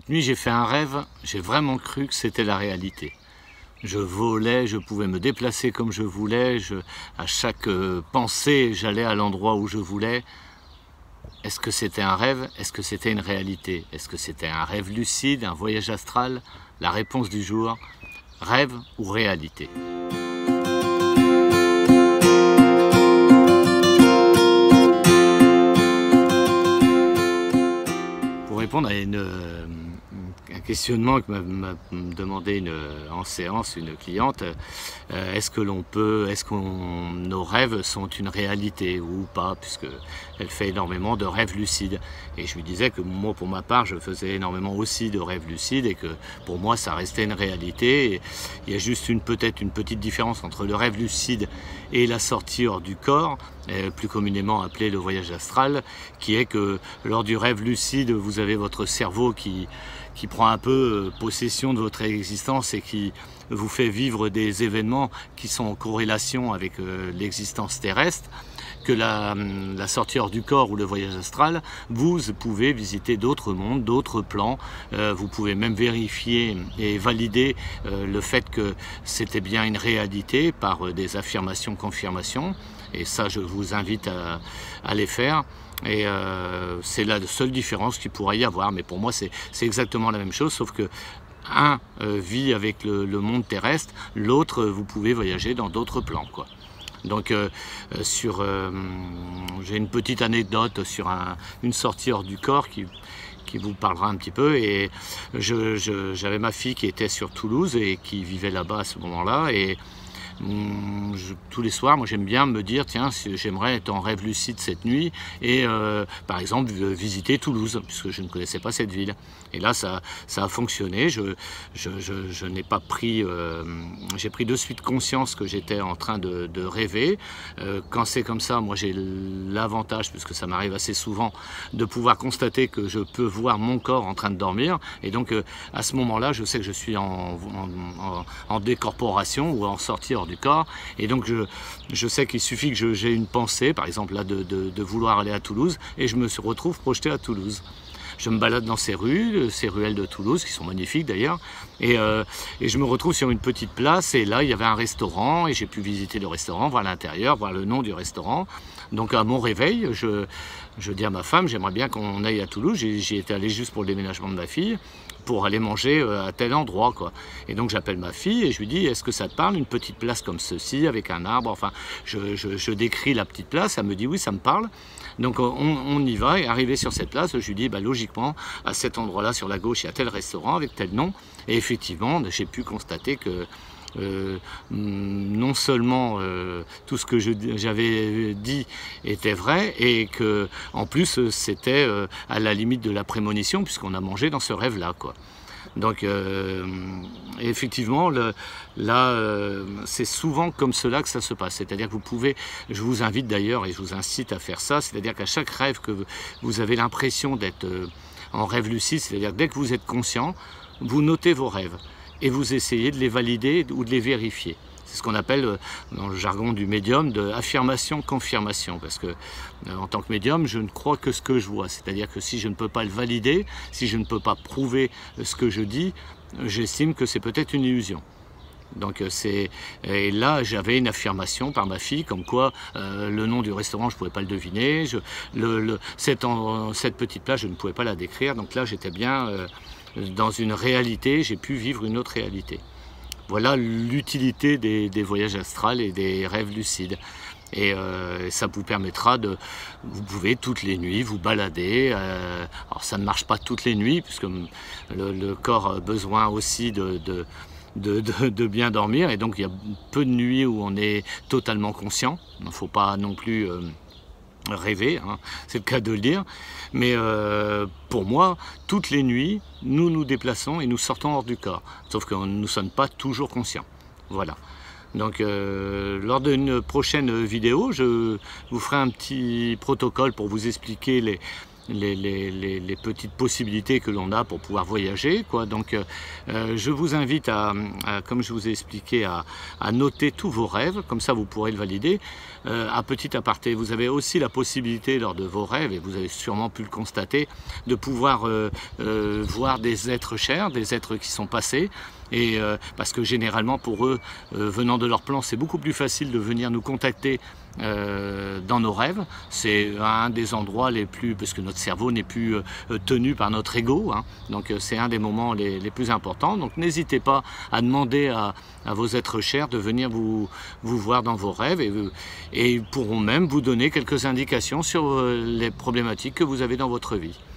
Cette nuit, j'ai fait un rêve, j'ai vraiment cru que c'était la réalité. Je volais, je pouvais me déplacer comme je voulais, à chaque pensée, j'allais à l'endroit où je voulais. Est-ce que c'était un rêve? Est-ce que c'était une réalité? Est-ce que c'était un rêve lucide, un voyage astral? La réponse du jour, rêve ou réalité? Pour répondre à un questionnement que m'a demandé en séance une cliente, est-ce que nos rêves sont une réalité ou pas, puisqu'elle fait énormément de rêves lucides. Et je lui disais que moi, pour ma part, je faisais énormément aussi de rêves lucides et que pour moi, ça restait une réalité. Et il y a juste peut-être une petite différence entre le rêve lucide et la sortie hors du corps, plus communément appelé le voyage astral, qui est que lors du rêve lucide, vous avez votre cerveau qui prend un peu possession de votre existence et qui vous fait vivre des événements qui sont en corrélation avec l'existence terrestre, que la sortie hors du corps ou le voyage astral, vous pouvez visiter d'autres mondes, d'autres plans, vous pouvez même vérifier et valider le fait que c'était bien une réalité par des affirmations, confirmations, et ça je vous invite à les faire. Et c'est la seule différence qu'il pourrait y avoir, mais pour moi c'est exactement la même chose, sauf que un vit avec le monde terrestre, l'autre vous pouvez voyager dans d'autres plans, quoi. Donc j'ai une petite anecdote sur une sortie hors du corps qui vous parlera un petit peu. Et j'avais ma fille qui était sur Toulouse et qui vivait là-bas à ce moment-là, et tous les soirs, moi j'aime bien me dire, tiens, j'aimerais être en rêve lucide cette nuit et par exemple visiter Toulouse, puisque je ne connaissais pas cette ville. Et là ça a fonctionné, je n'ai pas pris, j'ai pris de suite conscience que j'étais en train de rêver. Quand c'est comme ça, moi j'ai l'avantage, puisque ça m'arrive assez souvent, de pouvoir constater que je peux voir mon corps en train de dormir, et donc à ce moment-là, je sais que je suis en décorporation ou en sortie hors du corps, et donc je sais qu'il suffit que j'ai une pensée, par exemple là de vouloir aller à Toulouse, et je me retrouve projeté à Toulouse. Je me balade dans ces ruelles de Toulouse, qui sont magnifiques d'ailleurs, et je me retrouve sur une petite place, et là il y avait un restaurant, et j'ai pu visiter le restaurant, voir l'intérieur, voir le nom du restaurant. Donc à mon réveil, je dis à ma femme, j'aimerais bien qu'on aille à Toulouse, j'y étais allé juste pour le déménagement de ma fille, pour aller manger à tel endroit, quoi. Et donc j'appelle ma fille et je lui dis, est-ce que ça te parle, une petite place comme ceci, avec un arbre, enfin, je décris la petite place, elle me dit oui, ça me parle. Donc on y va, et arrivé sur cette place, je lui dis, bah, logiquement, à cet endroit-là, sur la gauche, il y a tel restaurant avec tel nom, et effectivement, j'ai pu constater que non seulement tout ce que j'avais dit était vrai, et que en plus c'était à la limite de la prémonition, puisqu'on a mangé dans ce rêve-là, quoi. Donc effectivement, c'est souvent comme cela que ça se passe. C'est-à-dire que vous pouvez, je vous invite d'ailleurs et je vous incite à faire ça, c'est-à-dire qu'à chaque rêve que vous avez l'impression d'être en rêve lucide, c'est-à-dire dès que vous êtes conscient, vous notez vos rêves et vous essayez de les valider ou de les vérifier. C'est ce qu'on appelle, dans le jargon du médium, de affirmation-confirmation. Parce que, en tant que médium, je ne crois que ce que je vois. C'est-à-dire que si je ne peux pas le valider, si je ne peux pas prouver ce que je dis, j'estime que c'est peut-être une illusion. Donc et là j'avais une affirmation par ma fille comme quoi le nom du restaurant je ne pouvais pas le deviner, cette petite place je ne pouvais pas la décrire, donc là j'étais bien dans une réalité, j'ai pu vivre une autre réalité. Voilà l'utilité des voyages astrals et des rêves lucides. Et ça vous permettra vous pouvez toutes les nuits vous balader, alors ça ne marche pas toutes les nuits puisque le corps a besoin aussi de bien dormir, et donc il y a peu de nuits où on est totalement conscient. Il ne faut pas non plus rêver, hein, c'est le cas de le dire, mais pour moi, toutes les nuits, nous nous déplaçons et nous sortons hors du corps, sauf que nous ne sommes pas toujours conscients. Voilà. Donc lors d'une prochaine vidéo, je vous ferai un petit protocole pour vous expliquer les petites possibilités que l'on a pour pouvoir voyager, quoi. Donc je vous invite comme je vous ai expliqué, à noter tous vos rêves, comme ça vous pourrez le valider. À petit aparté, vous avez aussi la possibilité lors de vos rêves, et vous avez sûrement pu le constater, de pouvoir voir des êtres chers, des êtres qui sont passés, et parce que généralement pour eux, venant de leur plan, c'est beaucoup plus facile de venir nous contacter dans nos rêves. C'est un des endroits les plus, parce que notre cerveau n'est plus tenu par notre ego, hein. Donc c'est un des moments les plus importants. Donc n'hésitez pas à demander à vos êtres chers de venir vous voir dans vos rêves, et ils pourront même vous donner quelques indications sur les problématiques que vous avez dans votre vie.